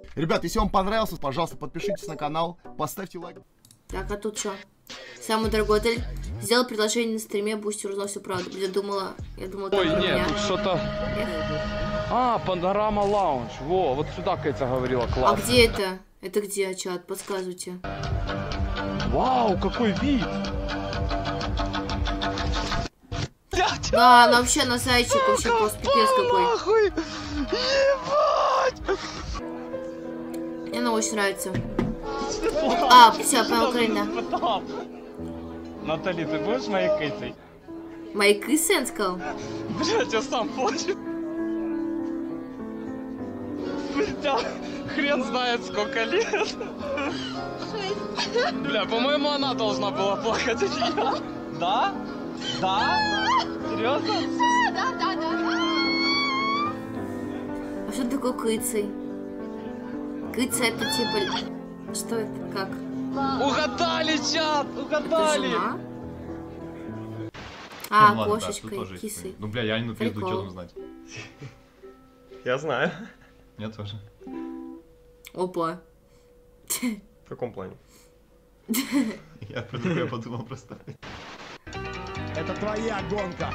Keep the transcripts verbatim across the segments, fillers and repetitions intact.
Ребят, если вам понравился, пожалуйста, подпишитесь на канал, поставьте лайк. Так, а тут что? Самый дорогой отель. Сделал предложение на стриме, Бустер узнал всю правду. Я думала, я думала, Ой, там нет, меня. тут что-то... А, Панорама Лаунж. Во, вот сюда Катя говорила, класс. А где это? Это где, чат? Подсказывайте. Вау, какой вид! Да, она вообще на зайчик, вообще просто пипец какой. Нахуй! Ебать! Мне она очень нравится. А, все, по Украине. Натали, ты будешь моей Кэтой? Моей кысы, он сказал? Блять, я сам плачу. Блять, хрен знает сколько лет. Бля, по-моему, она должна была плакать, а не я. Да? Да? Серьезно? Да, да, да, да. А что такое кыцей? Кыца это типа... Что это? Как? Угадали, чат! Это Угадали! жена? А, Ну ладно, да, кошечкой, тут тоже есть кисой. такой. Ну бля, я не пизду, Прикол. что там знать. Я знаю. Я тоже. Опа. В каком плане? Я про такое подумал просто. Это твоя гонка.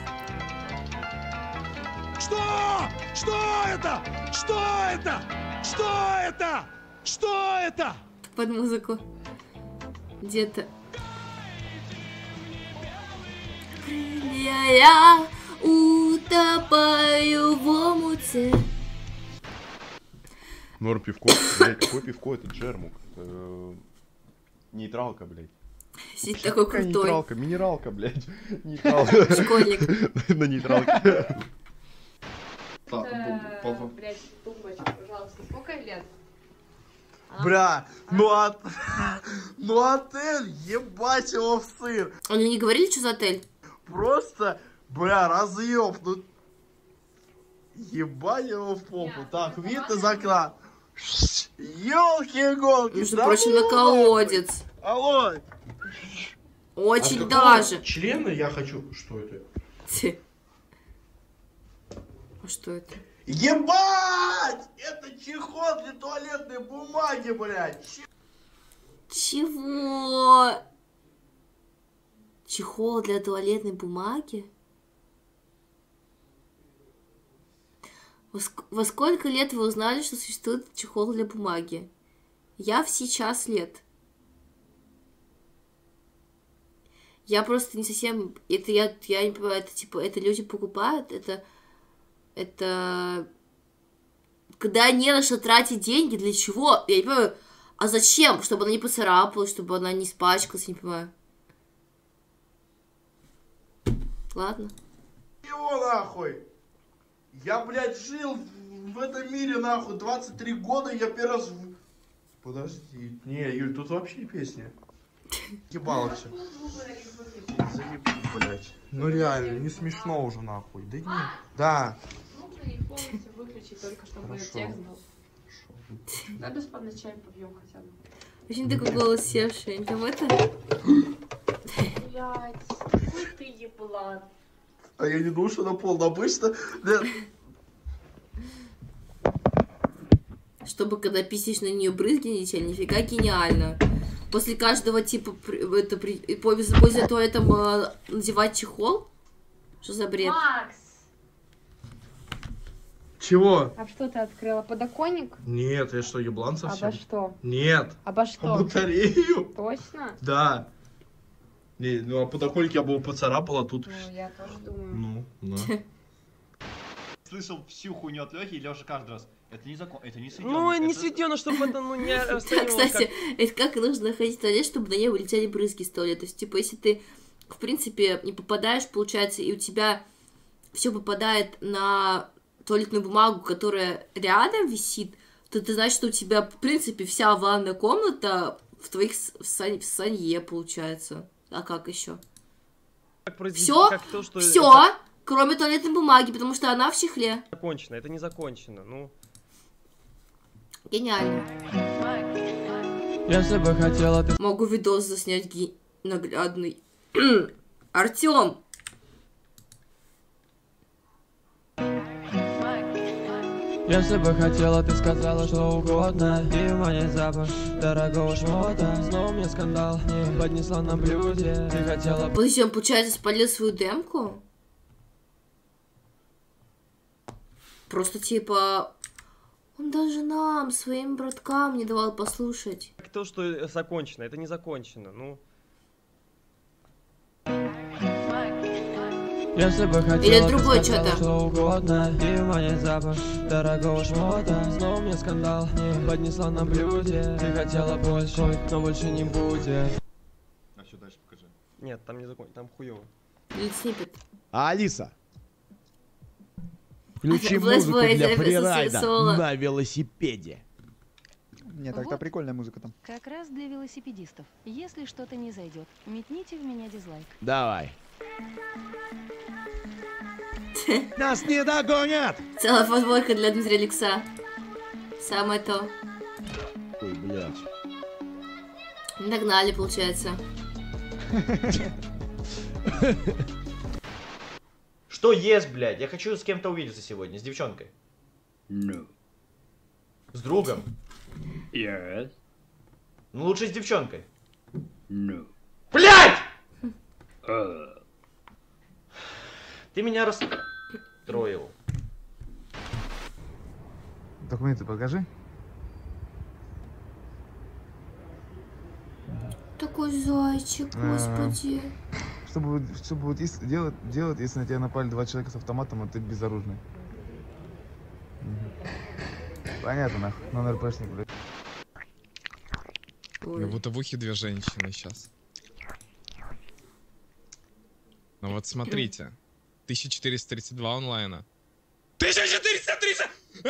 Что? Что это? Что это? Что это? Что это? Под музыку. Где-то. Крылья я утопаю в омуте. Нор пивко. Блять, какое пивко? Это Джермук. Это... Нейтралка, блять. Сидит такой Какая крутой. нейтралка? Минералка, блять. Нейтралка. Школьник. На нейтралке. Блять, тумбочка, пожалуйста, сколько лет? Бля, ну от... ну отель, ебать его в сыр. Они не говорили, что за отель? Просто, бля, разъеб, ну... Ебать его в попу. Так, вид из окна. Ёлки-иголки. Между да прочим, ну на колодец. Алло. Очень От даже. Члены я хочу... Что это? Те. А что это? Ебать! Это чехол для туалетной бумаги, блядь. Че- Чего? Чехол для туалетной бумаги? Во, ск- во сколько лет вы узнали, что существует чехол для бумаги? Я в сейчас лет. Я просто не совсем... Это я, я не понимаю, это типа, это люди покупают, это... Это... Когда не на что тратить деньги, для чего? Я не понимаю, а зачем? Чтобы она не поцарапалась, чтобы она не испачкалась, не понимаю. Ладно. Его нахуй. Я, блядь, жил в этом мире, нахуй, двадцать три года, я первый раз... в- Подожди. Не, Юль, тут вообще песня. Ебало все. Заебу, блядь. Ну реально, не смешно уже, нахуй. Да не. Да. Звук и полностью выключить, только чтобы Хорошо. текст был. Да, бесплатно чай побьем хотя бы. Очень такой голос севший. Там это... Блять, какой ты еблан. А я не думал, что на пол. Обычно... Да. Чтобы когда писишь на нее брызги, нифига гениально. После каждого типа при- это при, и после, после этого этом э, надевать чехол? Что за бред? Макс! Чего? А что ты открыла? Подоконник? Нет, я что, еблан совсем? Обо что? Нет. Обо А что? батарею? Точно? Да. Не, ну а подоконник я бы его поцарапал, а тут... Ну, я тоже думаю. Ну, да. Слышал всю хуйню от Лёхи, и Лёша каждый раз. Это не закон, это не сведёно. Ну, не это- сведено, чтобы это, ну, не Да, расценивалось кстати, это как нужно находить в туалет, чтобы на ней вылетели брызги с туалета. То есть, типа, если ты, в принципе, не попадаешь, получается, и у тебя все попадает на туалетную бумагу, которая рядом висит, то ты знаешь, что у тебя, в принципе, вся ванная комната в твоих с- в сань- в санье, получается. А как еще? как произведено, Все, как то, что все, это кроме туалетной бумаги, потому что она в чехле. закончено, это не закончено, ну. Гениально. Если бы хотела ты... Могу видос заснять ги... наглядный. Артём! Если бы хотела, ты сказала что угодно. И манит запах дорогого шмота. Снова мне скандал поднесла на блюде. Ты хотела... Подожди, он, получается, спалил свою демку? Просто типа... Он даже нам, своим браткам, не давал послушать. То, что закончено, это не закончено, ну... Если бы хотела, или другое ты сказала, что-то. Что угодно. И манит запах дорогого шмота. Снова мне скандал поднесла на блюде. Ты хотела больше, но больше не будет. А что дальше покажи? Нет, там не закончено, там хуёво. Или снипет. Алиса, включи А, музыку Flashboy, для это фрирайда соло. на велосипеде. Не, так-то Вот. прикольная музыка там. Как раз для велосипедистов. Если что-то не зайдет, метните в меня дизлайк. Давай. Нас не догонят! Целая футболка для Дмитрия Лекса. Самое то. Ой, блядь. Догнали, получается. Что есть, блядь? Я хочу с кем-то увидеться сегодня, с девчонкой. No. С другом. Yes. Ну лучше с девчонкой. No. Блядь! Uh. Ты меня расстроил. Документы покажи. Такой зайчик, господи. Что будет, что будет если, делать, делать, если на тебя напали два человека с автоматом, а ты безоружный? Угу. Понятно, нахуй. Номер Пшник, блядь. Как будто в ухе две женщины сейчас. Ну вот смотрите. тысяча четыреста тридцать два онлайна. тысяча четыреста тридцать!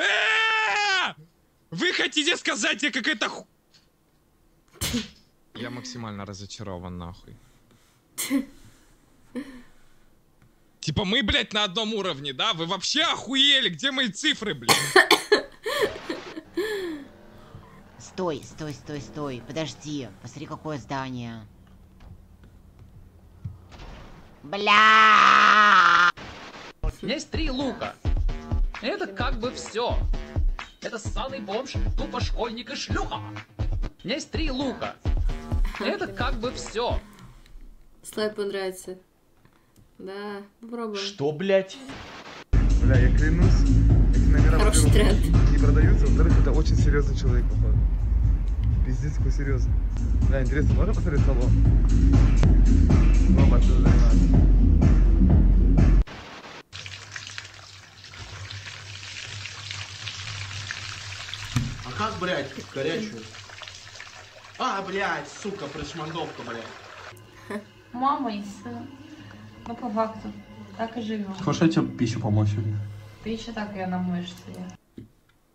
Вы хотите сказать, я какая-то ху... Я максимально разочарован, нахуй. Типа мы, блядь, на одном уровне, да? Вы вообще охуели? Где мои цифры, блядь? Стой, стой, стой, стой. Подожди. Посмотри, какое здание. Бля! У меня есть три лука. Это как бы все. Это ссаный бомж, тупо школьник и шлюха. У меня есть три лука. Это как бы все. Слай понравится. Да, попробуем. Что, блядь? Бля, я клянусь, эти номера, Хороший тренд. не продаются, во-вторых, это очень серьезный человек, походу. Пиздец, какой серьезный. Да, интересно, можно посмотреть салон? Оба, что за нас? А как, блядь, горячую? А, блядь, сука, пришмандовка, блядь. Мама и сын. Ну, по факту. Так и живем. Хочешь, я тебе пищу помочь сегодня? Ты еще так ее намоешься. Я.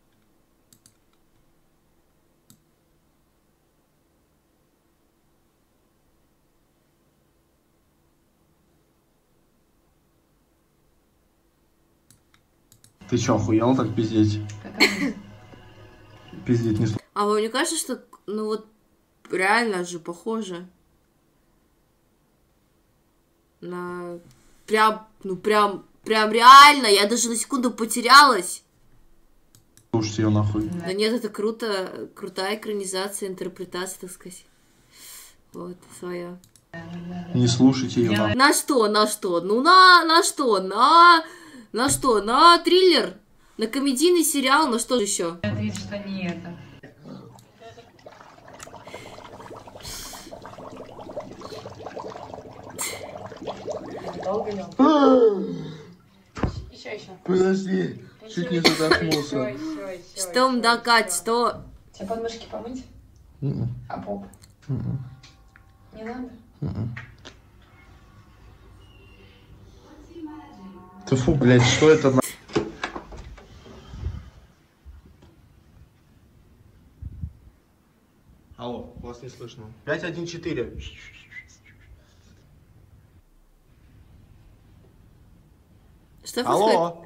Ты чё, охуел так пиздеть? Пиздеть не слушай. А вам не кажется, что, ну вот, реально же похоже на... Прям, ну прям, прям реально, я даже на секунду потерялась. Слушайте ее нахуй. Да нет, это круто, крутая экранизация, интерпретация, так сказать. Вот, своя. Не слушайте ее нахуй. На что, на что? Ну на, на что? На, на что? На триллер? На комедийный сериал? На что же еще? Это видишь, что не это. Долго ел? Еще, еще. Подожди, чуть не задохнулся. Что, мда, Кать, что? Тебе подмышки помыть? Mm-mm. А поп? Mm-mm. Не надо? Mm-mm. Ты фу, блядь, что это на... Алло, вас не слышно. пять один четыре. Что Алло.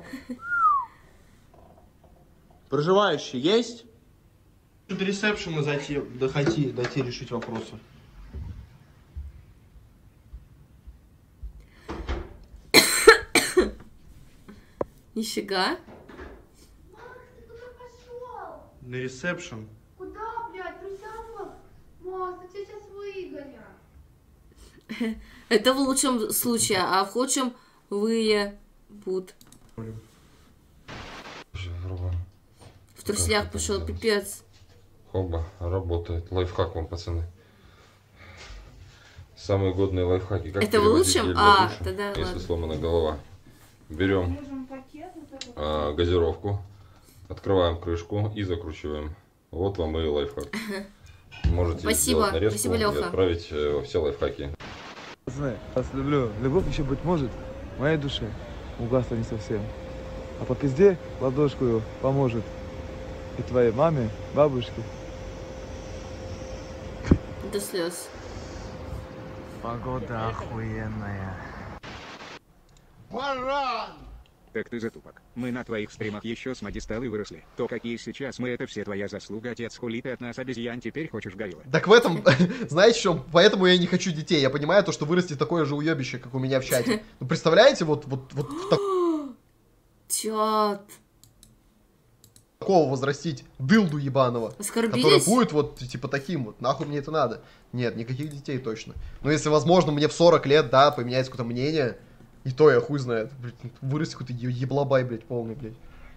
Проживающий есть? До ресепшена зайти, дойти, дойти решить вопросы. Нифига. На ресепшн. Куда, блядь? Присядь, Макс, я тебя сейчас выгоню. Это в лучшем случае, а в худшем выебут. В труселях пошел, пипец. Хоба, работает. Лайфхак вам, пацаны. Самые годные лайфхаки. Как это в переводить лучшем? гель для А, душа, тогда если ладно. сломана голова. Берем а, газировку, открываем крышку и закручиваем. Вот вам и лайфхак. Можете Спасибо. сделать нарезку Спасибо, и Лёха. отправить э, во все лайфхаки. Пацаны, вас люблю. Любовь еще быть может в моей душе. Угасла не совсем. А по пизде ладошку поможет. И твоей маме, бабушке. До слез. Погода охуенная. Баран! Так ты затупок. Мы на твоих стримах еще с Мадистеллой выросли. То какие сейчас мы, это все твоя заслуга, отец, хули ты от нас обезьян теперь хочешь горилла. Так в этом, знаете, в чем? Поэтому я не хочу детей. Я понимаю то, что вырастет такое же уебище, как у меня в чате. Ну, представляете, вот, вот, вот так... Чат. такого возрастить дылду ебаного, Оскорбились? который будет вот типа таким вот, нахуй мне это надо. Нет, никаких детей точно. Но если возможно мне в сорок лет, да, поменяется какое-то мнение, и то я хуй знает, блядь, вырастет какой-то е- еблобай, блядь, полный, блядь.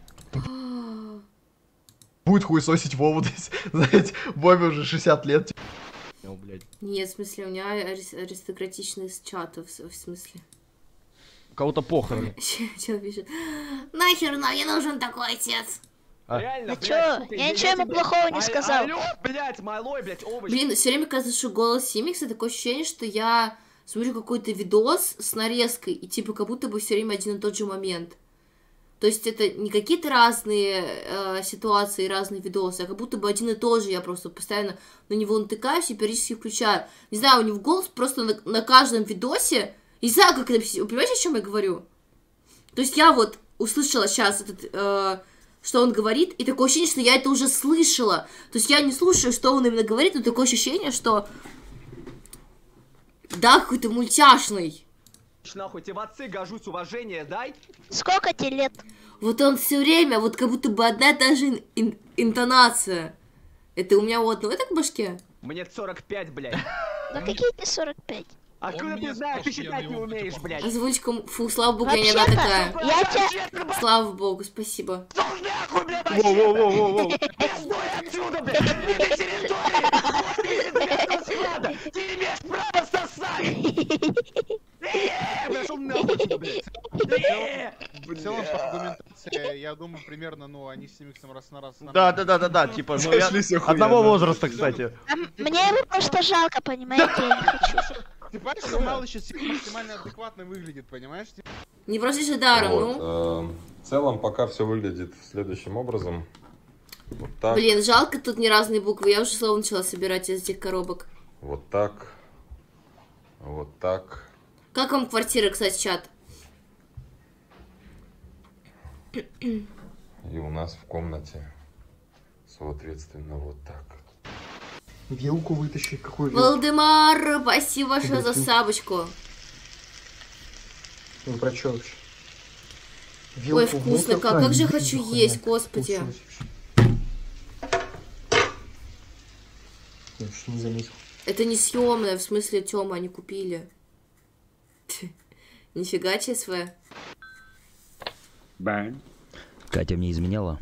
Будет хуесосить Вову, знаете, Вове уже шестьдесят лет. Ну, блядь. Нет, в смысле, у меня ари- аристократичный с чата, в, в смысле. У кого-то похороны. Чел пишет, нахер нам не нужен такой отец. А? Реально, А блядь, чё? сука, Я ничего ему тебе- плохого не А- сказал. Алло, блядь, малой, блядь, овощ. Блин, все время, когда слышу голос Симикса, такое ощущение, что я смотрю какой-то видос с нарезкой, и типа как будто бы все время один и тот же момент. То есть это не какие-то разные э, ситуации, разные видосы, а как будто бы один и тот же, я просто постоянно на него натыкаюсь и периодически включаю. Не знаю, у него голос просто на, на каждом видосе, не знаю, как это, вы понимаете, о чем я говорю? То есть я вот услышала сейчас этот... Э, что он говорит, и такое ощущение, что я это уже слышала. То есть я не слушаю, что он именно говорит, но такое ощущение, что... Да, какой-то мультяшный. Нахуй, тебе в отцы гожусь, уважение дай. Сколько тебе лет? Вот он все время, вот как будто бы одна и та же ин- ин- интонация. Это у меня у одного так в башке? Мне сорок пять, блядь. Ну какие ты сорок пять? Откуда ты знаешь, ты считать не умеешь, блядь. Озвучка, фу, слава богу, я не она такая. Я тебя... Слава богу, спасибо. Воу-воу-воу-воу-воу. Пиздуй отсюда, блядь. Ты территория. Отсюда. Ты имеешь право сосать. Пошел нахуй отсюда, блядь. В целом, по аргументации, я думаю, примерно, ну, они с Симиксом раз на раз... Да, да, да, да, да, типа, ну, я... одного возраста, кстати. А мне его просто жалко, понимаете, я не хочу. Ты понимаешь, что Мало сейчас максимально адекватно выглядит, понимаешь? Не просишь же даром, Вот, ну. э, в целом, пока все выглядит следующим образом. Вот так, Блин, жалко тут не разные буквы, я уже слово начала собирать из этих коробок. вот так, вот так. Как вам квартира, кстати, чат? И у нас в комнате, соответственно, вот так. Вилку вытащи, какую вилку? Валдемар, спасибо что за сабочку. Ну, про чё вообще? Ой, вкусно как, как же я хочу есть, господи. Я что не заметил. Это не съемное, в смысле, Тёма, они купили. Нифига, ЧСВ. Бан. Катя мне изменяла.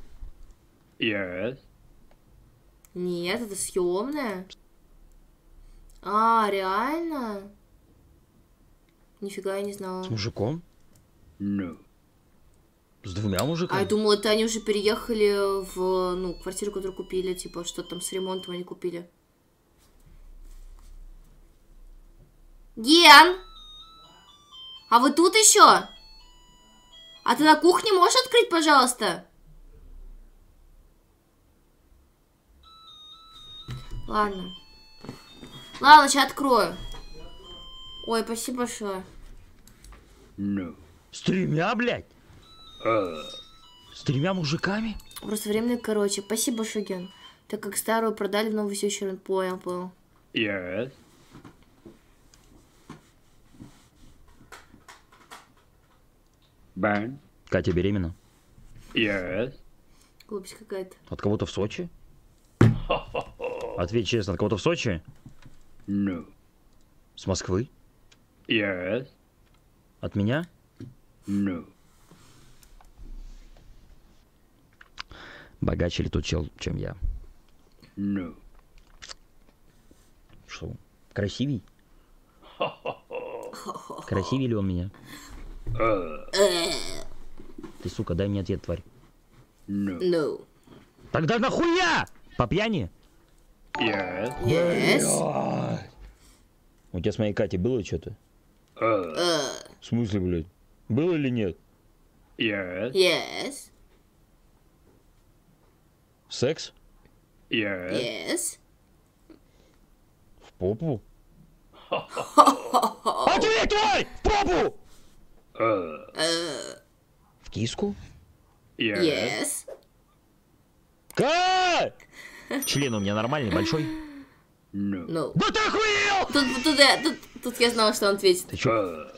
Yes. Нет, это съемное. А, реально? Нифига я не знала. С мужиком? No. С двумя А мужиками? я думала, это они уже переехали в, ну, квартиру, которую купили, типа, что там с ремонтом они купили. Ген! А вы тут еще? А ты на кухне можешь открыть, пожалуйста? Ладно. Ладно, сейчас открою. Ой, спасибо большое. No. С тремя, блядь? Uh. С тремя мужиками? Просто временно, короче. Спасибо, Шуген. Так как старую продали, новую все еще понял, понял. Yes. Бан. Катя беременна? Yes. Глупость какая-то. От кого-то в Сочи? Ответь честно, от кого-то в Сочи? No. С Москвы? Yes. От меня? No. Богаче ли тот чел, чем я? No. Что? Красивей? Красивее ли он меня? Ты, сука, дай мне ответ, тварь. No. No. Тогда нахуя? По пьяни? Yes. Yes. У тебя с моей Катей было что-то? Uh. В смысле, блядь? Было или нет? Yes. Yes. Секс? Yes. Yes. В попу? Ответь, тварь! В попу! Uh. Uh. В киску? Yes. Yes. Кать! Член у меня нормальный, большой? No. No. Да ты охуел! Тут, тут, я, тут, тут я знала, что он ответит. Ты чё?